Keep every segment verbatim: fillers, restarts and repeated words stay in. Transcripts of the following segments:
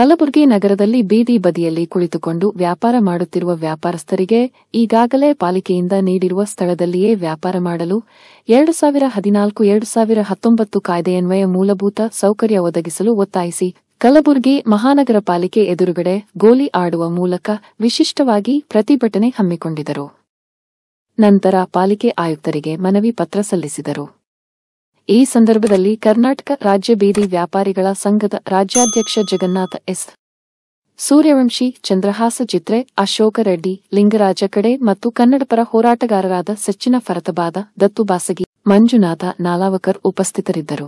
ಕಲಬುರಗಿ ನಗರದಲ್ಲಿ ಬೀದಿ ಬದಿಯಲ್ಲಿ ಕುಳಿತುಕೊಂಡು ವ್ಯಾಪಾರ ಮಾಡುತ್ತಿರುವ ವ್ಯಾಪಾರಸ್ಥರಿಗೆ ಈಗಾಗಲೇ ಪಾಲಿಕೆಯಿಂದ ನೀಡಿರುವ ಸ್ಥಳದಲ್ಲಿಯೇ ವ್ಯಾಪಾರ ಮಾಡಲು ಎರಡು ಸಾವಿರ ಹದಿನಾಲ್ಕು ಎರಡು ಸಾವಿರ ಹತ್ತೊಂಬತ್ತು ಕಾಯ್ದೆಯನ್ವಯ ಮೂಲಭೂತ ಸೌಕರ್ಯ ಒದಗಿಸಲು ಒತ್ತಾಯಿಸಿ ಕಲಬುರಗಿ ಮಹಾನಗರ ಪಾಲಿಕೆ ಎದುರುಗಡೆ ಗೋಲಿ ಆಡುವ ಮೂಲಕ ವಿಶಿಷ್ಟವಾಗಿ ಪ್ರತಿಭಟನೆ ಹಮ್ಮಿಕೊಂಡಿದ್ದರು. ನಂತರ ಪಾಲಿಕೆ ಆಯುಕ್ತರಿಗೆ ಮನವಿ ಪತ್ರ ಸಲ್ಲಿಸಿದರು. ಈ ಸಂದರ್ಭದಲ್ಲಿ ಕರ್ನಾಟಕ ರಾಜ್ಯ ಬೀದಿ ವ್ಯಾಪಾರಿಗಳ ಸಂಘದ ರಾಜ್ಯಾಧ್ಯಕ್ಷ ಜಗನ್ನಾಥ ಎಸ್. ಸೂರ್ಯವಂಶಿ, ಚಂದ್ರಹಾಸ ಚಿತ್ರೆ, ಅಶೋಕ ರೆಡ್ಡಿ, ಲಿಂಗರಾಜ ಕಡೆ ಮತ್ತು ಕನ್ನಡಪರ ಹೋರಾಟಗಾರರಾದ ಸಚ್ಚಿನ ಫರತಬಾದ, ದತ್ತು ಬಾಸಗಿ, ಮಂಜುನಾಥ ನಾಲಾವಕರ್ ಉಪಸ್ಥಿತರಿದ್ದರು.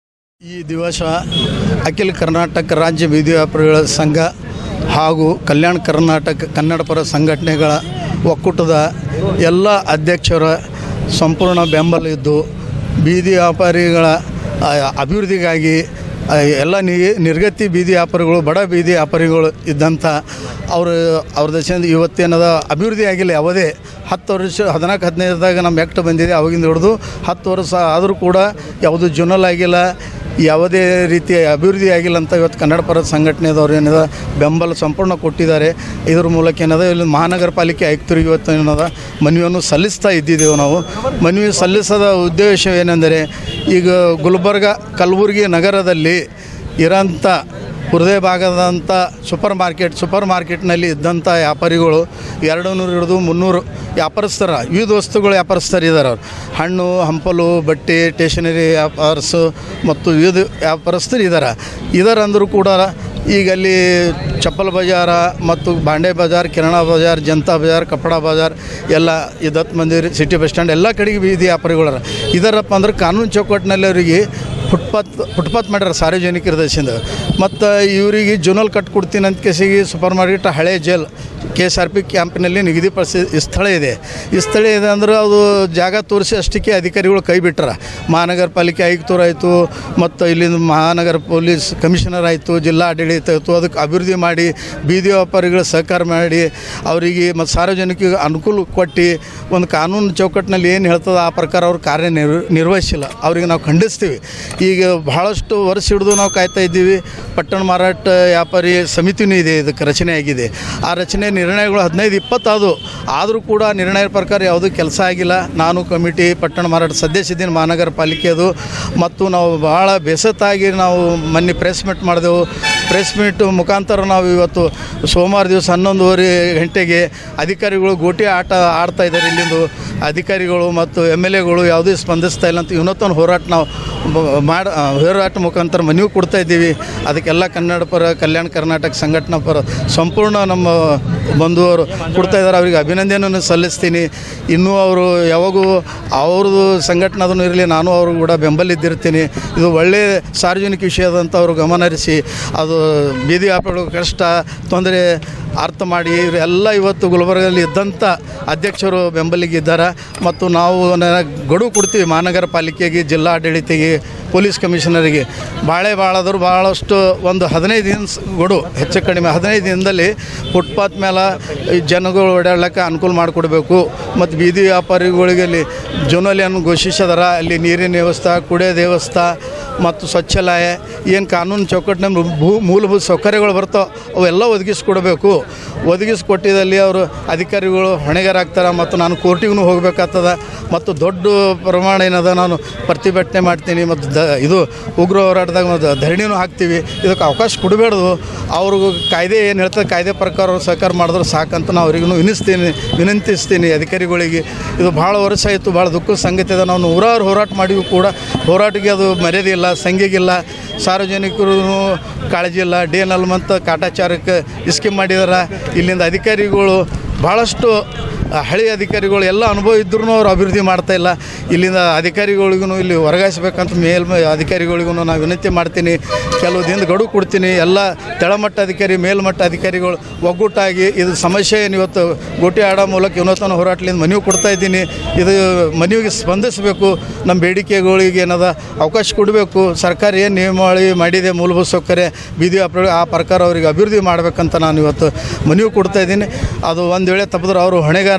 ಈ ದಿವಸ ಅಖಿಲ ಕರ್ನಾಟಕ ರಾಜ್ಯ ಬೀದಿ ವ್ಯಾಪಾರಿಗಳ ಸಂಘ ಹಾಗೂ ಕಲ್ಯಾಣ ಕರ್ನಾಟಕ ಕನ್ನಡಪರ ಸಂಘಟನೆಗಳ ಒಕ್ಕೂಟದ ಎಲ್ಲ ಅಧ್ಯಕ್ಷರ ಸಂಪೂರ್ಣ ಬೆಂಬಲ ಇದ್ದು ಬೀದಿ ವ್ಯಾಪಾರಿಗಳ ಅಭಿವೃದ್ಧಿಗಾಗಿ ಎಲ್ಲ ನಿರ್ಗತಿ ಬೀದಿ ವ್ಯಾಪಾರಿಗಳು, ಬಡ ಬೀದಿ ವ್ಯಾಪಾರಿಗಳು ಇದ್ದಂಥ ಅವರು ಅವ್ರ ದೇಶದಿಂದ ಇವತ್ತೇನದ ಅಭಿವೃದ್ಧಿ ಆಗಿಲ್ಲ. ಯಾವುದೇ ಹತ್ತು ವರ್ಷ ಹದಿನಾಲ್ಕು ಹದಿನೈದದಾಗ ನಮ್ಮ ಆ್ಯಕ್ಟ್ ಬಂದಿದೆ, ಅವಾಗಿಂದ ಹಿಡಿದು ಹತ್ತು ವರ್ಷ ಆದರೂ ಕೂಡ ಯಾವುದೂ ಜುನಲ್ ಆಗಿಲ್ಲ, ಯಾವುದೇ ರೀತಿಯ ಅಭಿವೃದ್ಧಿ ಆಗಿಲ್ಲ ಅಂತ ಇವತ್ತು ಕನ್ನಡ ಪರ ಸಂಘಟನೆದವ್ರು ಏನದ ಬೆಂಬಲ ಸಂಪೂರ್ಣ ಕೊಟ್ಟಿದ್ದಾರೆ. ಇದರ ಮೂಲಕ ಏನದ ಇಲ್ಲಿ ಮಹಾನಗರ ಪಾಲಿಕೆ ಆಯುಕ್ತರಿಗೆ ಇವತ್ತು ಏನದ ಮನವಿಯನ್ನು ಸಲ್ಲಿಸ್ತಾ ಇದ್ದಿದ್ದೇವೆ. ನಾವು ಮನವಿ ಸಲ್ಲಿಸದ ಉದ್ದೇಶ ಏನೆಂದರೆ, ಈಗ ಗುಲ್ಬರ್ಗ ಕಲಬುರಗಿ ನಗರದಲ್ಲಿ ಇರೋಂಥ ಹೃದಯ ಭಾಗದಂಥ ಸೂಪರ್ ಮಾರ್ಕೆಟ್ ಸೂಪರ್ ಮಾರ್ಕೆಟ್ನಲ್ಲಿ ಇದ್ದಂಥ ವ್ಯಾಪಾರಿಗಳು ಎರಡು ನೂರು ಹಿಡಿದು ಮುನ್ನೂರು ವ್ಯಾಪಾರಸ್ಥರ ವಿವಿಧ ವಸ್ತುಗಳು ವ್ಯಾಪಾರಸ್ಥರು ಇದ್ದಾರೆ. ಅವರು ಹಣ್ಣು ಹಂಪಲು ಬಟ್ಟೆ ಸ್ಟೇಷನರಿ ವ್ಯಾಪಾರಸು ಮತ್ತು ವಿವಿಧ ವ್ಯಾಪಾರಸ್ಥರು ಇದ್ದಾರೆ. ಇದರಂದರೂ ಕೂಡ ಈಗ ಅಲ್ಲಿ ಚಪ್ಪಲ್ ಬಜಾರ ಮತ್ತು ಬಾಂಡೆ ಬಜಾರ್, ಕಿರಾಣ ಬಜಾರ್, ಜನತಾ ಬಜಾರ್, ಕಪಡ ಬಜಾರ್ ಎಲ್ಲ ಈ Datt Mandir, city bus stand ಎಲ್ಲ ಕಡೆಗೆ ಬೀದಿ ವ್ಯಾಪಾರಿಗಳರ ಇದರಪ್ಪ ಅಂದ್ರೆ ಕಾನೂನು ಚೌಕಟ್ಟಿನಲ್ಲಿ ಅವರಿಗೆ ಫುಟ್ಪಾತ್ ಫುಟ್ಪಾತ್ ಮಾಡ್ಯಾರ ಸಾರ್ವಜನಿಕರ ದೇಶದಿಂದ. ಮತ್ತು ಇವರಿಗೆ ಜುನಲ್ ಕಟ್ಕೊಡ್ತೀನಿ ಅಂತ ಕೇಸಿಗೆ ಸೂಪರ್ ಮಾರ್ಕೆಟ್ ಹಳೆ jail K S R P ಕ್ಯಾಂಪಿನಲ್ಲಿ ನಿಗದಿಪಡಿಸಿ ಸ್ಥಳ ಇದೆ. ಈ ಸ್ಥಳ ಇದೆ ಅಂದ್ರೆ ಅದು ಜಾಗ ತೋರಿಸಿ ಅಷ್ಟಕ್ಕೆ ಅಧಿಕಾರಿಗಳು ಕೈ ಬಿಟ್ಟಾರ. ಮಹಾನಗರ ಪಾಲಿಕೆ ಆಯುಕ್ತರಾಯಿತು ಮತ್ತು ಇಲ್ಲಿಂದ ಮಹಾನಗರ ಪೊಲೀಸ್ ಕಮಿಷನರ್ ಆಯಿತು, ಜಿಲ್ಲಾ ಆಡಳಿತ ಆಯಿತು, ಅದಕ್ಕೆ ಅಭಿವೃದ್ಧಿ ಮಾಡಿ ಬೀದಿ ವ್ಯಾಪಾರಿಗಳು ಸಹಕಾರ ಮಾಡಿ ಅವರಿಗೆ ಮತ್ತು ಸಾರ್ವಜನಿಕರಿಗೆ ಅನುಕೂಲ ಕೊಟ್ಟು ಒಂದು ಕಾನೂನು ಚೌಕಟ್ಟಿನಲ್ಲಿ ಏನು ಹೇಳ್ತದೆ ಆ ಪ್ರಕಾರ ಅವ್ರು ಕಾರ್ಯ ನಿರ್ ನಿರ್ವಹಿಸಿಲ್ಲ. ಅವರಿಗೆ ನಾವು ಖಂಡಿಸ್ತೀವಿ. ಈಗ ಬಹಳಷ್ಟು ವರ್ಷ ಹಿಡಿದು ನಾವು ಕಾಯ್ತಾ ಇದ್ದೀವಿ. ಪಟ್ಟಣ ಮಾರಾಟ ವ್ಯಾಪಾರಿ ಸಮಿತಿನೂ ಇದೆ, ಇದಕ್ಕೆ ರಚನೆ ಆಗಿದೆ. ಆ ರಚನೆ ನಿರ್ಣಯಗಳು ಹದಿನೈದು ಇಪ್ಪತ್ತಾದು ಆದರೂ ಕೂಡ ನಿರ್ಣಯ ಪ್ರಕಾರ ಯಾವುದೂ ಕೆಲಸ ಆಗಿಲ್ಲ. ನಾನು ಕಮಿಟಿ ಪಟ್ಟಣ ಮಾರಾಟ ಸದಸ್ಯದ್ದೀನಿ ಮಹಾನಗರ ಪಾಲಿಕೆಯದು. ಮತ್ತು ನಾವು ಭಾಳ ಬೇಸತ್ತಾಗಿ ನಾವು ಮೊನ್ನೆ ಪ್ರೆಸ್ ಮೀಟ್ ಮಾಡಿದೆವು. ಪ್ರೆಸ್ ಮೀಟ್ ಮುಖಾಂತರ ನಾವು ಇವತ್ತು ಸೋಮವಾರ ದಿವಸ ಹನ್ನೊಂದುವರೆ ಗಂಟೆಗೆ ಅಧಿಕಾರಿಗಳು ಗೋಟಿ ಆಟ ಆಡ್ತಾ ಇದ್ದಾರೆ. ಇಲ್ಲಿಂದು ಅಧಿಕಾರಿಗಳು ಮತ್ತು ಎಮ್ ಎಲ್ ಎಗಳು ಯಾವುದೂ ಸ್ಪಂದಿಸ್ತಾ ಇಲ್ಲ ಅಂತ ಇವತ್ತೊಂದು ಹೋರಾಟ ನಾವು ಮಾಡಿ ಹೋರಾಟ ಮುಖಾಂತರ ಮನವಿ ಕೊಡ್ತಾ ಇದ್ದೀವಿ. ಅದಕ್ಕೆಲ್ಲ ಕನ್ನಡ ಪರ ಕಲ್ಯಾಣ ಕರ್ನಾಟಕ ಸಂಘಟನಾ ಪರ ಸಂಪೂರ್ಣ ನಮ್ಮ ಬಂಧುವರು ಕೊಡ್ತಾ ಇದ್ದಾರೆ. ಅವರಿಗೆ ಅಭಿನಂದನೆಯನ್ನು ಸಲ್ಲಿಸ್ತೀನಿ. ಇನ್ನೂ ಅವರು ಯಾವಾಗೂ ಅವ್ರದ್ದು ಸಂಘಟನೆದೂ ಇರಲಿ, ನಾನು ಅವರು ಕೂಡ ಬೆಂಬಲಿದ್ದಿರ್ತೀನಿ. ಇದು ಒಳ್ಳೆಯ ಸಾರ್ವಜನಿಕ ವಿಷಯದಂತ ಅವರು ಗಮನಹರಿಸಿ ಅದು ಬೀದಿ ವ್ಯಾಪಾರಿಗಳ ಕಷ್ಟ ತೊಂದರೆ ಅರ್ಥ ಮಾಡಿ ಇವರೆಲ್ಲ ಇವತ್ತು ಗುಲ್ಬರ್ಗದಲ್ಲಿ ಇದ್ದಂಥ ಅಧ್ಯಕ್ಷರು ಬೆಂಬಲಿಗಿದ್ದಾರೆ. ಮತ್ತು ನಾವು ಗಡುವು ಕೊಡ್ತೀವಿ ಮಹಾನಗರ ಪಾಲಿಕೆಗೆ, ಜಿಲ್ಲಾ ಆಡಳಿತಿಗೆ, ಪೊಲೀಸ್ ಕಮಿಷನರಿಗೆ. ಬಾಳೆ ಭಾಳಾದರೂ ಭಾಳಷ್ಟು ಒಂದು ಹದಿನೈದು ದಿನ ಗಡು ಹೆಚ್ಚು ಕಡಿಮೆ ಹದಿನೈದು ದಿನದಲ್ಲಿ ಫುಟ್ಪಾತ್ ಮೇಲೆ ಜನಗಳು ಓಡಾಡ್ಲಿಕ್ಕೆ ಅನುಕೂಲ ಮಾಡಿಕೊಡ್ಬೇಕು. ಮತ್ತು ಬೀದಿ ವ್ಯಾಪಾರಿಗಳಿಗೆ ಅಲ್ಲಿ ಜೋನಲಿಯನ್ನು ಘೋಷಿಸಿದಾರ. ಅಲ್ಲಿ ನೀರಿನ ವ್ಯವಸ್ಥೆ, ಕುಡಿಯೋ ವ್ಯವಸ್ಥೆ ಮತ್ತು ಸ್ವಚ್ಛಾಲಯ ಏನು ಕಾನೂನು ಚೌಕಟ್ಟಿನ ಭೂ ಮೂಲಭೂತ ಸೌಕರ್ಯಗಳು ಬರ್ತಾವೆ ಅವೆಲ್ಲ ಒದಗಿಸ್ಕೊಡ್ಬೇಕು. ಒದಗಿಸ್ಕೊಟ್ಟಿದ್ದಲ್ಲಿ ಅವರು ಅಧಿಕಾರಿಗಳು ಹೊಣೆಗಾರಾಗ್ತಾರೆ. ಮತ್ತು ನಾನು ಕೋರ್ಟಿಗೂ ಹೋಗಬೇಕಾಗ್ತದೆ. ಮತ್ತು ದೊಡ್ಡ ಪ್ರಮಾಣ ಏನದ ನಾನು ಪ್ರತಿಭಟನೆ ಮಾಡ್ತೀನಿ. ಮತ್ತು ದ ಇದು ಉಗ್ರ ಹೋರಾಟದಾಗ ಮತ್ತು ಧರಣಿನೂ ಹಾಕ್ತೀವಿ. ಇದಕ್ಕೆ ಅವಕಾಶ ಕೊಡಬೇಡ್ದು. ಅವ್ರಿಗೂ ಕಾಯ್ದೆ ಏನು ಹೇಳ್ತಾರೆ ಕಾಯ್ದೆ ಪ್ರಕಾರ ಅವ್ರು ಸಹಕಾರ ಮಾಡಿದ್ರೆ ಸಾಕಂತ ನಾವು ಅವ್ರಿಗೂ ವಿನಿಸ್ತೀನಿ ವಿನಂತಿಸ್ತೀನಿ ಅಧಿಕಾರಿಗಳಿಗೆ. ಇದು ಭಾಳ ವರ್ಷ ಆಯಿತು, ಭಾಳ ದುಃಖದ ಸಂಗತಿ ಇದೆ. ನಾವು ನೂರಾರು ಹೋರಾಟ ಮಾಡಿಗೂ ಕೂಡ ಹೋರಾಟಕ್ಕೆ ಅದು ಮರ್ಯಾದೆ ಇಲ್ಲ, ಸಂಘಿಗಿಲ್ಲ, ಸಾರ್ವಜನಿಕರು ಕಾಳಜಿ ಇಲ್ಲ. ಡಿ ಎನ್ ಎಲ್ ಮತ್ತು ಕಾಟಾಚಾರಕ್ಕೆ ಸ್ಕೀಮ್ ಮಾಡಿದಾರೆ. ಇಲ್ಲಿಂದ ಅಧಿಕಾರಿಗಳು ಭಾಳಷ್ಟು ಹಳೆಯ ಅಧಿಕಾರಿಗಳು ಎಲ್ಲ ಅನುಭವ ಇದ್ರೂ ಅವ್ರು ಅಭಿವೃದ್ಧಿ ಮಾಡ್ತಾಯಿಲ್ಲ. ಇಲ್ಲಿಂದ ಅಧಿಕಾರಿಗಳಿಗೂ ಇಲ್ಲಿ ವರ್ಗಾಯಿಸ್ಬೇಕಂತ ಮೇಲ್ಮ ಅಧಿಕಾರಿಗಳಿಗೂ ನಾನು ವಿನಂತಿ ಮಾಡ್ತೀನಿ. ಕೆಲವು ದಿನದ ಗಡುವು ಕೊಡ್ತೀನಿ. ಎಲ್ಲ ತೆಳಮಟ್ಟ ಅಧಿಕಾರಿ ಮೇಲ್ಮಟ್ಟ ಅಧಿಕಾರಿಗಳು ಒಗ್ಗೂಟಾಗಿ ಇದು ಸಮಸ್ಯೆ ಏನು ಇವತ್ತು ಗೋಟಿ ಆಡೋ ಮೂಲಕ ಇವತ್ತನ ಹೋರಾಟದಿಂದ ಮನವಿ ಕೊಡ್ತಾ ಇದ್ದೀನಿ. ಇದು ಮನವಿಗೆ ಸ್ಪಂದಿಸಬೇಕು. ನಮ್ಮ ಬೇಡಿಕೆಗಳಿಗೆ ಏನದ ಅವಕಾಶ ಕೊಡಬೇಕು. ಸರ್ಕಾರ ಏನು ನಿಯಮಾವಳಿ ಮಾಡಿದೆ ಮೂಲಭೂತ ಸೌಕರ್ಯ ಬೀದಿ ವ್ಯಾಪಾರ ಆ ಪ್ರಕಾರ ಅವರಿಗೆ ಅಭಿವೃದ್ಧಿ ಮಾಡಬೇಕಂತ ನಾನು ಇವತ್ತು ಮನವಿ ಕೊಡ್ತಾಯಿದ್ದೀನಿ. ಅದು ಒಂದು ವೇಳೆ ತಪ್ಪಿದ್ರೆ ಅವರು ಹೊಣೆಗಾರ.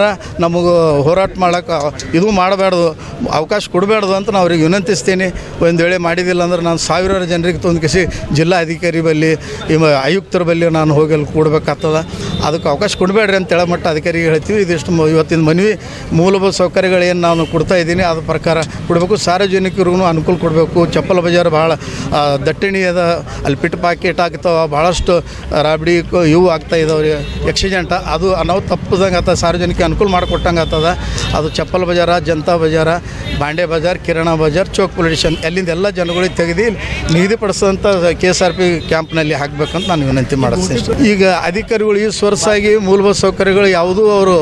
ನಮಗೆ ಹೋರಾಟ ಮಾಡೋಕೆ ಇದು ಮಾಡಬಾರ್ದು, ಅವಕಾಶ ಕೊಡಬಾರ್ದು ಅಂತ ನಾವು ಅವ್ರಿಗೆ ವಿನಂತಿಸ್ತೀನಿ. ಒಂದು ವೇಳೆ ಮಾಡಿದಿಲ್ಲ ಅಂದ್ರೆ ನಾನು ಸಾವಿರಾರು ಜನರಿಗೆ ತೊಂದಕಿಸಿ ಜಿಲ್ಲಾ ಅಧಿಕಾರಿ ಬಲ್ಲಿ ಆಯುಕ್ತರ ಬಲ್ಲಿ ನಾನು ಹೋಗಿ ಅಲ್ಲಿ ಕೊಡಬೇಕಾಗ್ತದೆ. ಅದಕ್ಕೆ ಅವಕಾಶ ಕೊಡಬೇಡ್ರಿ ಅಂತ ಹೇಳಮಟ್ಟ ಅಧಿಕಾರಿಗೆ ಹೇಳ್ತೀವಿ. ಇದಿಷ್ಟು ಇವತ್ತಿನ ಮನವಿ ಮೂಲಭೂತ ಸೌಕರ್ಯಗಳೇನು ನಾನು ಕೊಡ್ತಾ ಇದ್ದೀನಿ ಅದ್ರ ಪ್ರಕಾರ ಕೊಡಬೇಕು. ಸಾರ್ವಜನಿಕರಿಗೂ ಅನುಕೂಲ ಕೊಡಬೇಕು. ಚಪ್ಪಲ ಬಜಾರ್ ಭಾಳ ದಟ್ಟಣಿ ಅದ, ಅಲ್ಲಿ ಪಿಟ್ ಪಾಕೆಟ್ ಆಗ್ತಾವೆ, ಭಾಳಷ್ಟು ರಾಬಡಿ ಇವು ಆಗ್ತಾ ಇದಾವೆ ಆಕ್ಸಿಡೆಂಟ. ಅದು ನಾವು ತಪ್ಪದಂಗೆ ಆಗ್ತದೆ, ಸಾರ್ವಜನಿಕ ಅನುಕೂಲ ಮಾಡಿಕೊಟ್ಟಂಗೆ ಆಗ್ತದೆ. ಅದು ಚಪ್ಪಲ ಬಜಾರ, ಜನತಾ ಬಜಾರ, ಬಾಂಡೆ ಬಜಾರ್, ಕಿರಾಣ ಬಜಾರ್, ಚೌಕ್ ಪೊಲೀಸ್ ಸ್ಟೇಷನ್ ಎಲ್ಲಿಂದ ಎಲ್ಲ ಜನಗಳಿಗೆ ತೆಗೆದು ನಿಗದಿಪಡಿಸಿದಂಥ ಕೆ ಎಸ್ ಆರ್ ಪಿ ಕ್ಯಾಂಪ್ನಲ್ಲಿ ಹಾಕಬೇಕಂತ ನಾನು ವಿನಂತಿ ಮಾಡಿಸ್ತೀನಿ. ಈಗ ಅಧಿಕಾರಿಗಳು ಈ ವರ್ಷಾಗಿ ಮೂಲಭೂತ ಸೌಕರ್ಯಗಳು ಯಾವುದೂ ಅವರು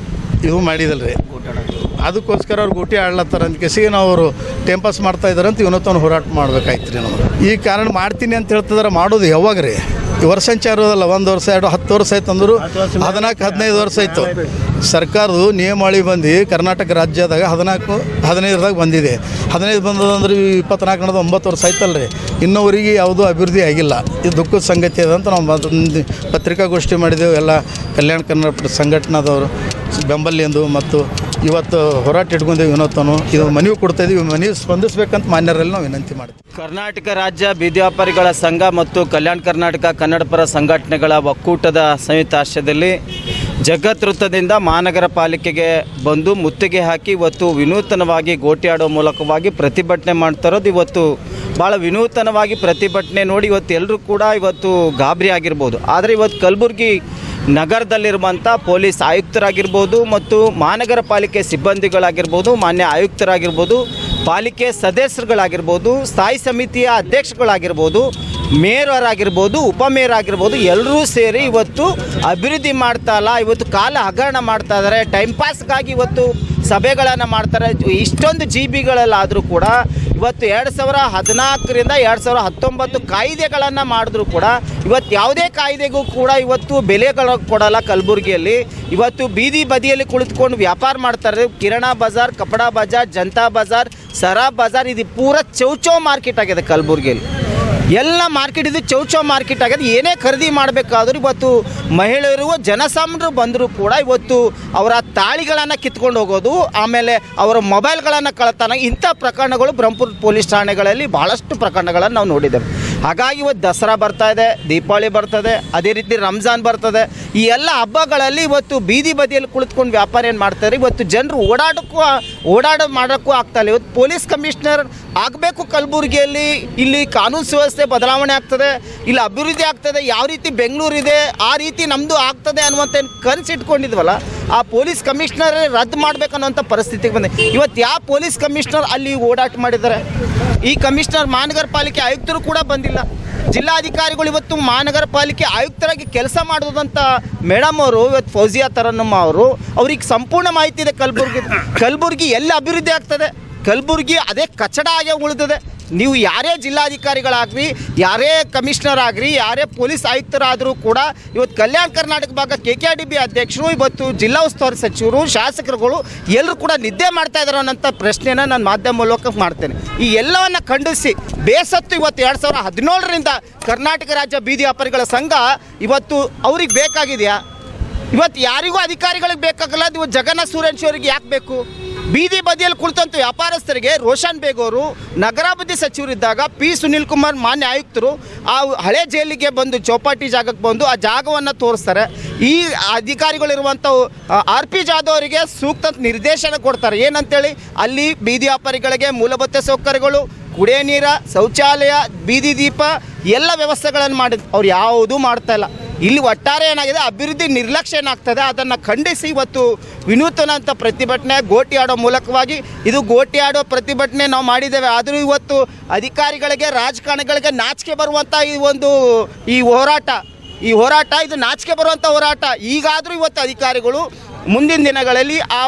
ಇದು ಮಾಡಿದಲ್ಲ ರೀ, ಅದಕ್ಕೋಸ್ಕರ ಅವ್ರು ಗೂಟಿ ಆಡ್ಲತ್ತಾರ ಅಂತ ಕೇಸಿಗೆ ನಾವು ಅವರು ಟೈಮ್ ಪಾಸ್ ಮಾಡ್ತಾ ಇದ್ದಾರೆ ಅಂತ ಇವತ್ತೊಂದು ಹೋರಾಟ ಮಾಡ್ಬೇಕಾಯ್ತು ರೀ. ನಾವು ಈ ಕಾರಣ ಮಾಡ್ತೀನಿ ಅಂತ ಹೇಳ್ತಿದಾರೆ, ಮಾಡೋದು ಯಾವಾಗ ರೀ? ವರ್ಷಾಂಚಾರ ಇರೋದಲ್ಲ, ಒಂದು ವರ್ಷ ಎರಡು ಹತ್ತು ವರ್ಷ ಆಯ್ತು ಅಂದರು ಹದಿನಾಲ್ಕು ಹದಿನೈದು ವರ್ಷ ಆಯಿತು. ಸರ್ಕಾರದು ನಿಯಮಾವಳಿ ಬಂದು ಕರ್ನಾಟಕ ರಾಜ್ಯದಾಗ ಹದಿನಾಲ್ಕು ಹದಿನೈದರದಾಗ ಬಂದಿದೆ. ಹದಿನೈದು ಬಂದದಂದ್ರೆ ಇಪ್ಪತ್ನಾಲ್ಕು ನಡೆದ ಒಂಬತ್ತು ವರ್ಷ ಆಯ್ತಲ್ಲ ರೀ, ಇನ್ನೂವರೆಗೆ ಯಾವುದೂ ಅಭಿವೃದ್ಧಿ ಆಗಿಲ್ಲ. ಇದು ದುಃಖದ ಸಂಗತಿ ಅದ ಅಂತ ನಾವು ಪತ್ರಿಕಾಗೋಷ್ಠಿ ಮಾಡಿದೆವು. ಎಲ್ಲ ಕಲ್ಯಾಣ ಕರ್ನಾಟಕ ಸಂಘಟನಾದವರು ಬೆಂಬಲಿಂದು ಮತ್ತು ಇವತ್ತು ಹೋರಾಟ ಇಟ್ಕೊಂಡೇವೆ. ವಿನೋದನು ಇದು ಮನವಿ ಕೊಡ್ತಾ ಇದ್ದೀವಿ, ಮನವಿ ಸ್ಪಂದಿಸಬೇಕಂತ ಮಾನ್ಯರಲ್ಲಿ ನಾವು ವಿನಂತಿ ಮಾಡ್ತೀವಿ. ಕರ್ನಾಟಕ ರಾಜ್ಯ ಬೀದಿ ವ್ಯಾಪಾರಿಗಳ ಸಂಘ ಮತ್ತು ಕಲ್ಯಾಣ ಕರ್ನಾಟಕ ಕನ್ನಡಪರ ಸಂಘಟನೆಗಳ ಒಕ್ಕೂಟದ ಸಂಯುಕ್ತ ಆಶ್ರಯದಲ್ಲಿ ಜಗತ್ ವೃತ್ತದಿಂದ ಮಹಾನಗರ ಪಾಲಿಕೆಗೆ ಬಂದು ಮುತ್ತಿಗೆ ಹಾಕಿ ಇವತ್ತು ವಿನೂತನವಾಗಿ ಗೋಟಿ ಆಡೋ ಮೂಲಕವಾಗಿ ಪ್ರತಿಭಟನೆ ಮಾಡ್ತಾ ಇರೋದು. ಇವತ್ತು ಭಾಳ ವಿನೂತನವಾಗಿ ಪ್ರತಿಭಟನೆ ನೋಡಿ ಇವತ್ತು ಎಲ್ಲರೂ ಕೂಡ ಇವತ್ತು ಗಾಬರಿ ಆಗಿರ್ಬೋದು. ಆದರೆ ಇವತ್ತು ಕಲಬುರಗಿ ನಗರದಲ್ಲಿರುವಂಥ ಪೊಲೀಸ್ ಆಯುಕ್ತರಾಗಿರ್ಬೋದು ಮತ್ತು ಮಹಾನಗರ ಪಾಲಿಕೆ ಸಿಬ್ಬಂದಿಗಳಾಗಿರ್ಬೋದು, ಮಾನ್ಯ ಆಯುಕ್ತರಾಗಿರ್ಬೋದು, ಪಾಲಿಕೆ ಸದಸ್ಯರುಗಳಾಗಿರ್ಬೋದು, ಸ್ಥಾಯಿ ಸಮಿತಿಯ ಅಧ್ಯಕ್ಷಗಳಾಗಿರ್ಬೋದು, ಮೇಯರಾಗಿರ್ಬೋದು, ಉಪಮೇಯರ್ ಆಗಿರ್ಬೋದು, ಎಲ್ಲರೂ ಸೇರಿ ಇವತ್ತು ಅಭಿವೃದ್ಧಿ ಮಾಡ್ತಾ ಇಲ್ಲ, ಇವತ್ತು ಕಾಲ ಹಗರಣ ಮಾಡ್ತಾ ಇದ್ದಾರೆ. ಟೈಮ್ ಪಾಸ್ಗಾಗಿ ಇವತ್ತು ಸಭೆಗಳನ್ನು ಮಾಡ್ತಾರೆ. ಇಷ್ಟೊಂದು ಜಿ ಬಿಗಳಲ್ಲಾದರೂ ಕೂಡ ಇವತ್ತು ಎರಡು ಸಾವಿರ ಹದಿನಾಲ್ಕರಿಂದ ಎರಡು ಸಾವಿರ ಹತ್ತೊಂಬತ್ತು ಕಾಯ್ದೆಗಳನ್ನು ಮಾಡಿದ್ರು ಕೂಡ ಇವತ್ತು ಯಾವುದೇ ಕಾಯ್ದೆಗೂ ಕೂಡ ಇವತ್ತು ಬೆಲೆಗಳು ಕೊಡಲ್ಲ. ಕಲಬುರಗಿಯಲ್ಲಿ ಇವತ್ತು ಬೀದಿ ಬದಿಯಲ್ಲಿ ಕುಳಿತುಕೊಂಡು ವ್ಯಾಪಾರ ಮಾಡ್ತಾರೆ. ಕಿರಾಣ ಬಜಾರ್, ಕಪಡ ಬಜಾರ್, ಜನತಾ ಬಜಾರ್, ಸರಾ ಬಜಾರ್, ಇದು ಪೂರ ಚೌಚೌ ಮಾರ್ಕೆಟ್ ಆಗಿದೆ ಕಲಬುರಗಿಯಲ್ಲಿ. ಎಲ್ಲ ಮಾರ್ಕೆಟ್ ಇದು ಚೌಚೌ ಮಾರ್ಕೆಟ್ ಆಗಿದೆ. ಏನೇ ಖರೀದಿ ಮಾಡಬೇಕಾದ್ರೂ ಇವತ್ತು ಮಹಿಳೆಯರು ಜನಸಾಮಾನ್ಯರು ಬಂದರೂ ಕೂಡ ಇವತ್ತು ಅವರ ತಾಳಿಗಳನ್ನು ಕಿತ್ಕೊಂಡು ಹೋಗೋದು, ಆಮೇಲೆ ಅವರ ಮೊಬೈಲ್ಗಳನ್ನು ಕಳ್ತಾನ, ಇಂಥ ಪ್ರಕರಣಗಳು ಬ್ರಹ್ಮಪುರ ಪೊಲೀಸ್ ಠಾಣೆಗಳಲ್ಲಿ ಭಾಳಷ್ಟು ಪ್ರಕರಣಗಳನ್ನು ನಾವು ನೋಡಿದ್ದೇವೆ. ಹಾಗಾಗಿ ಇವತ್ತು ದಸರಾ ಬರ್ತಾ ಇದೆ, ದೀಪಾವಳಿ ಬರ್ತದೆ, ಅದೇ ರೀತಿ ರಂಜಾನ್ ಬರ್ತದೆ. ಈ ಎಲ್ಲ ಹಬ್ಬಗಳಲ್ಲಿ ಇವತ್ತು ಬೀದಿ ಬದಿಯಲ್ಲಿ ಕುಳಿತುಕೊಂಡು ವ್ಯಾಪಾರ ಏನು ಮಾಡ್ತಾರೆ. ಇವತ್ತು ಜನರು ಓಡಾಡೋಕ್ಕೂ ಓಡಾಡೋ ಮಾಡೋಕ್ಕೂ ಆಗ್ತಾಯಿಲ್ಲ. ಇವತ್ತು ಪೊಲೀಸ್ ಕಮಿಷನರ್ ಆಗಬೇಕು ಕಲಬುರಗಿಯಲ್ಲಿ. ಇಲ್ಲಿ ಕಾನೂನು ಸುವ್ಯವಸ್ಥೆ ಬದಲಾವಣೆ ಆಗ್ತದೆ, ಇಲ್ಲಿ ಅಭಿವೃದ್ಧಿ ಆಗ್ತದೆ. ಯಾವ ರೀತಿ ಬೆಂಗಳೂರಿದೆ ಆ ರೀತಿ ನಮ್ಮದು ಆಗ್ತದೆ ಅನ್ನುವಂಥ ಕನಸು ಇಟ್ಕೊಂಡಿದ್ವಲ್ಲ, ಆ ಪೊಲೀಸ್ ಕಮಿಷನರೇ ರದ್ದು ಮಾಡಬೇಕನ್ನುವಂಥ ಪರಿಸ್ಥಿತಿಗೆ ಬಂದೆ. ಇವತ್ತು ಯಾವ ಪೊಲೀಸ್ ಕಮಿಷನರ್ ಅಲ್ಲಿ ಓಡಾಟ ಮಾಡಿದ್ದಾರೆ? ಈ ಕಮಿಷನರ್ ಮಹಾನಗರ ಪಾಲಿಕೆ ಆಯುಕ್ತರು ಕೂಡ ಬಂದಿಲ್ಲ. ಜಿಲ್ಲಾಧಿಕಾರಿಗಳು ಇವತ್ತು ಮಹಾನಗರ ಪಾಲಿಕೆ ಆಯುಕ್ತರಾಗಿ ಕೆಲಸ ಮಾಡೋದಂಥ ಮೇಡಮ್ ಅವರು ಇವತ್ತು ಫೌಜಿಯಾ ತರನ್ನಮ್ಮ ಅವರು, ಅವ್ರಿಗೆ ಸಂಪೂರ್ಣ ಮಾಹಿತಿ ಇದೆ ಕಲಬುರಗಿ ಕಲಬುರಗಿ ಎಲ್ಲಿ ಅಭಿವೃದ್ಧಿ ಆಗ್ತದೆ. ಕಲಬುರಗಿ ಅದೇ ಕಚಡ ಆಗೇ ಉಳಿದಿದೆ. ನೀವು ಯಾರೇ ಜಿಲ್ಲಾಧಿಕಾರಿಗಳಾಗ್ರಿ, ಯಾರೇ ಕಮಿಷನರ್ ಆಗ್ರಿ, ಯಾರೇ ಪೊಲೀಸ್ ಆಯುಕ್ತರಾದರೂ ಕೂಡ ಇವತ್ತು ಕಲ್ಯಾಣ ಕರ್ನಾಟಕ ಭಾಗ K K R D B ಅಧ್ಯಕ್ಷರು, ಇವತ್ತು ಜಿಲ್ಲಾ ಉಸ್ತುವಾರಿ ಸಚಿವರು, ಶಾಸಕರುಗಳು ಎಲ್ಲರೂ ಕೂಡ ನಿದ್ದೆ ಮಾಡ್ತಾ ಇದ್ದಾರೆ ಅನ್ನೋಂಥ ಪ್ರಶ್ನೆನ ನಾನು ಮಾಧ್ಯಮ ಮೂಲಕ ಮಾಡ್ತೇನೆ. ಈ ಎಲ್ಲವನ್ನು ಖಂಡಿಸಿ ಬೇಸತ್ತು ಇವತ್ತು ಎರಡು ಸಾವಿರದ ಹದಿನೇಳರಿಂದ ಕರ್ನಾಟಕ ರಾಜ್ಯ ಬೀದಿ ವ್ಯಾಪಾರಿಗಳ ಸಂಘ ಇವತ್ತು ಅವ್ರಿಗೆ ಬೇಕಾಗಿದೆಯಾ? ಇವತ್ತು ಯಾರಿಗೂ ಅಧಿಕಾರಿಗಳಿಗೆ ಬೇಕಾಗಲ್ಲ. ಇವತ್ತು ಜಗನ್ನಾಥ್ ಸೂರ್ಯವಂಶಿ ಅವರಿಗೆ ಯಾಕೆ ಬೇಕು? ಬೀದಿ ಬದಿಯಲ್ಲಿ ಕುಳಿತಂಥ ವ್ಯಾಪಾರಸ್ಥರಿಗೆ ರೋಷನ್ ಬೇಗ್ ಅವರು ನಗರಾಭಿವೃದ್ಧಿ ಸಚಿವರಿದ್ದಾಗ ಪಿ ಸುನೀಲ್ ಕುಮಾರ್ ಮಾನ್ಯ ಆಯುಕ್ತರು ಆ ಹಳೆ ಜೈಲಿಗೆ ಬಂದು ಚೌಪಾಟಿ ಜಾಗಕ್ಕೆ ಬಂದು ಆ ಜಾಗವನ್ನು ತೋರಿಸ್ತಾರೆ. ಈ ಅಧಿಕಾರಿಗಳಿರುವಂಥ ಆರ್ ಪಿ ಜಾಧವ್ ಅವರಿಗೆ ಸೂಕ್ತ ನಿರ್ದೇಶನ ಕೊಡ್ತಾರೆ. ಏನಂತೇಳಿ ಅಲ್ಲಿ ಬೀದಿ ವ್ಯಾಪಾರಿಗಳಿಗೆ ಮೂಲಭೂತ ಸೌಕರ್ಯಗಳು, ಕುಡಿಯೋ ನೀರು, ಶೌಚಾಲಯ, ಬೀದಿ ದೀಪ ಎಲ್ಲ ವ್ಯವಸ್ಥೆಗಳನ್ನು ಮಾಡಿದ್ರು. ಅವ್ರು ಯಾವುದೂ ಮಾಡ್ತಾಯಿಲ್ಲ. ಇಲ್ಲಿ ಒಟ್ಟಾರೆ ಏನಾಗಿದೆ, ಅಭಿವೃದ್ಧಿ ನಿರ್ಲಕ್ಷ್ಯ ಏನಾಗ್ತದೆ. ಅದನ್ನು ಖಂಡಿಸಿ ಇವತ್ತು ವಿನೂತನ ಅಂತ ಪ್ರತಿಭಟನೆ ಗೋಟಿ ಆಡೋ ಮೂಲಕವಾಗಿ ಇದು ಗೋಟಿ ಆಡೋ ಪ್ರತಿಭಟನೆ ನಾವು ಮಾಡಿದ್ದೇವೆ. ಆದರೂ ಇವತ್ತು ಅಧಿಕಾರಿಗಳಿಗೆ, ರಾಜಕಾರಣಿಗಳಿಗೆ ನಾಚಿಕೆ ಬರುವಂಥ ಈ ಒಂದು ಈ ಹೋರಾಟ ಈ ಹೋರಾಟ ಇದು ನಾಚಿಕೆ ಬರುವಂಥ ಹೋರಾಟ. ಈಗಾದರೂ ಇವತ್ತು ಅಧಿಕಾರಿಗಳು ಮುಂದಿನ ದಿನಗಳಲ್ಲಿ ಆ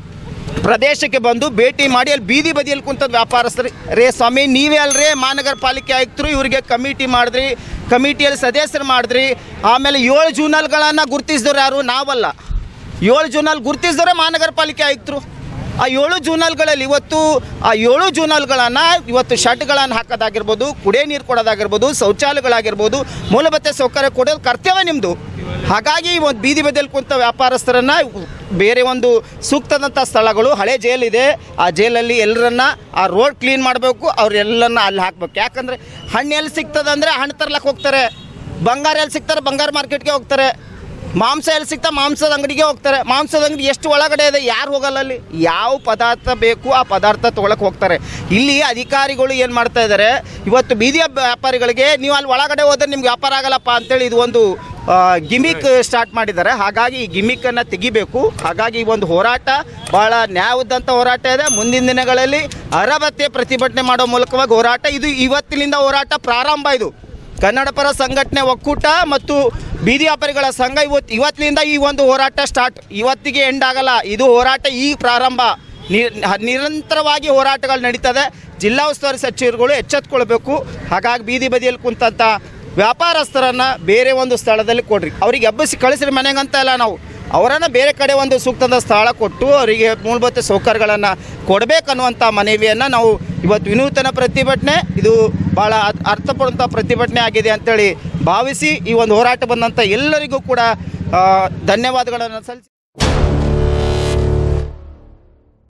ಪ್ರದೇಶಕ್ಕೆ ಬಂದು ಭೇಟಿ ಮಾಡಿ ಅಲ್ಲಿ ಬೀದಿ ಬದಿಯಲ್ಲಿ ಕುಂತ ವ್ಯಾಪಾರಸ್ಥರು, ರೇ ಸ್ವಾಮಿ ನೀವೇ ಅಲ್ರೇ ಮಹಾನಗರ ಪಾಲಿಕೆ ಆಯುಕ್ತರು, ಇವರಿಗೆ ಕಮಿಟಿ ಮಾಡಿದ್ರಿ, ಕಮಿಟಿಯಲ್ಲಿ ಸದಸ್ಯರು ಮಾಡಿದ್ರಿ, ಆಮೇಲೆ ಏಳು ಜೂನಲ್ಗಳನ್ನು ಗುರುತಿಸಿದವ್ರು ಯಾರು? ನಾವಲ್ಲ. ಏಳು ಜೂನಲ್ಲಿ ಗುರುತಿಸಿದವರೇ ಮಹಾನಗರ ಪಾಲಿಕೆ ಆಯುಕ್ತರು. ಆ ಏಳು ಜೂನಲ್ಗಳಲ್ಲಿ ಇವತ್ತು ಆ ಏಳು ಜೂನಲ್ಗಳನ್ನು ಇವತ್ತು ಶೆಡ್ಗಳನ್ನು ಹಾಕೋದಾಗಿರ್ಬೋದು, ಕುಡಿಯೋ ನೀರು ಕೊಡೋದಾಗಿರ್ಬೋದು, ಶೌಚಾಲಯಗಳಾಗಿರ್ಬೋದು, ಮೂಲಭೂತ ಸೌಕರ್ಯ ಕೊಡೋದು ಕರ್ತವ್ಯ ನಿಮ್ಮದು. ಹಾಗಾಗಿ ಒಂದು ಬೀದಿ ಬದಿಯಲ್ಲಿ ಕುಂತ ವ್ಯಾಪಾರಸ್ಥರನ್ನು ಬೇರೆ ಒಂದು ಸೂಕ್ತದಂಥ ಸ್ಥಳಗಳು, ಹಳೆ ಜೈಲಿದೆ, ಆ ಜೈಲಲ್ಲಿ ಎಲ್ಲರನ್ನ ಆ ರೋಡ್ ಕ್ಲೀನ್ ಮಾಡಬೇಕು, ಅವರೆಲ್ಲರನ್ನ ಅಲ್ಲಿ ಹಾಕಬೇಕು. ಯಾಕಂದರೆ ಹಣ್ಣು ಎಲ್ಲಿ ಸಿಗ್ತದೆ ಅಂದರೆ ಹಣ್ಣು ತರ್ಲಕ್ಕೆ ಹೋಗ್ತಾರೆ, ಬಂಗಾರ ಎಲ್ಲಿ ಸಿಗ್ತಾರೆ ಬಂಗಾರ ಮಾರ್ಕೆಟ್ಗೆ ಹೋಗ್ತಾರೆ, ಮಾಂಸ ಎಲ್ಲಿ ಸಿಗ್ತಾ ಮಾಂಸದ ಅಂಗಡಿಗೆ ಹೋಗ್ತಾರೆ. ಮಾಂಸದ ಅಂಗಡಿ ಎಷ್ಟು ಒಳಗಡೆ ಇದೆ, ಯಾರು ಹೋಗಲ್ಲ ಅಲ್ಲಿ. ಯಾವ ಪದಾರ್ಥ ಬೇಕು ಆ ಪದಾರ್ಥ ತೊಗೊಳಕ್ಕೆ ಹೋಗ್ತಾರೆ. ಇಲ್ಲಿ ಅಧಿಕಾರಿಗಳು ಏನು ಮಾಡ್ತಾ ಇದ್ದಾರೆ, ಇವತ್ತು ಬೀದಿ ವ್ಯಾಪಾರಿಗಳಿಗೆ ನೀವು ಅಲ್ಲಿ ಒಳಗಡೆ ಹೋದರೆ ನಿಮ್ಗೆ ವ್ಯಾಪಾರ ಆಗಲ್ಲಪ್ಪ ಅಂತೇಳಿ ಇದು ಒಂದು ಗಿಮಿಕ್ ಸ್ಟಾರ್ಟ್ ಮಾಡಿದ್ದಾರೆ. ಹಾಗಾಗಿ ಈ ಗಿಮಿಕ್ಕನ್ನು ತೆಗಿಬೇಕು. ಹಾಗಾಗಿ ಈ ಒಂದು ಹೋರಾಟ ಭಾಳ ನ್ಯಾಯವಾದಂಥ ಹೋರಾಟ ಇದೆ. ಮುಂದಿನ ದಿನಗಳಲ್ಲಿ ಅರಬತ್ತೆ ಪ್ರತಿಭಟನೆ ಮಾಡೋ ಮೂಲಕವಾಗಿ ಹೋರಾಟ ಇದು ಇವತ್ತಿನಿಂದ ಹೋರಾಟ ಪ್ರಾರಂಭ. ಇದು ಕನ್ನಡ ಪರ ಸಂಘಟನೆ ಒಕ್ಕೂಟ ಮತ್ತು ಬೀದಿ ವ್ಯಾಪಾರಿಗಳ ಸಂಘ ಇವತ್ತು ಇವತ್ತಿನಿಂದ ಈ ಒಂದು ಹೋರಾಟ ಸ್ಟಾರ್ಟ್. ಇವತ್ತಿಗೆ ಎಂಡ್ ಆಗಲ್ಲ, ಇದು ಹೋರಾಟ ಈ ಪ್ರಾರಂಭ. ನಿರಂತರವಾಗಿ ಹೋರಾಟಗಳು ನಡೀತದೆ. ಜಿಲ್ಲಾ ಉಸ್ತುವಾರಿ ಸಚಿವರುಗಳು ಎಚ್ಚೆತ್ಕೊಳ್ಬೇಕು. ಹಾಗಾಗಿ ಬೀದಿ ಬದಿಯಲ್ಲಿ ಕುಂತಂಥ ವ್ಯಾಪಾರಸ್ಥರನ್ನು ಬೇರೆ ಒಂದು ಸ್ಥಳದಲ್ಲಿ ಕೊಡ್ರಿ, ಅವ್ರಿಗೆ ಎಬ್ಬಿಸಿ ಕಳಿಸ್ರಿ ಮನೆಗಂತ ಇಲ್ಲ. ನಾವು ಅವರನ್ನು ಬೇರೆ ಕಡೆ ಒಂದು ಸೂಕ್ತದ ಸ್ಥಳ ಕೊಟ್ಟು ಅವರಿಗೆ ಮೂಲಭೂತ ಸೌಕರ್ಯಗಳನ್ನು ಕೊಡಬೇಕನ್ನುವಂಥ ಮನವಿಯನ್ನು ನಾವು ಇವತ್ತು ವಿನೂತನ ಪ್ರತಿಭಟನೆ, ಇದು ಭಾಳ ಅರ್ಥಪೂರ್ಣ ಪ್ರತಿಭಟನೆ ಆಗಿದೆ ಅಂತೇಳಿ ಭಾವಿಸಿ ಈ ಒಂದು ಹೋರಾಟ ಬಂದಂಥ ಎಲ್ಲರಿಗೂ ಕೂಡ ಧನ್ಯವಾದಗಳನ್ನು ಸಲ್ಲಿಸಿ